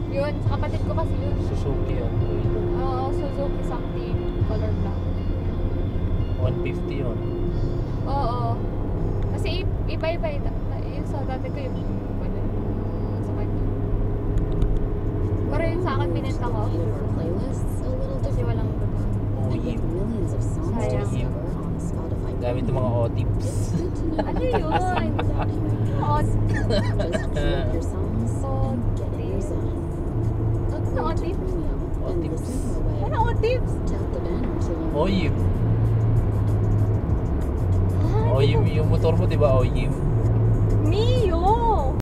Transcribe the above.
Yun, sa kapatid ko kasi yun. Suzuki yan. Oo, Suzuki something. Color black. 150 yun. Oo. Kasi iba-iba yung sa dati ko yung wala sa kanya. Pero yung sa akin binenta ko. Kasi walang OYIM. sayang. Gamit yung mga O-tips. Ano yun? O-tips? O-tips. Ano O-tips? OYIM. OYIM yung motor mo, di ba? OYIM.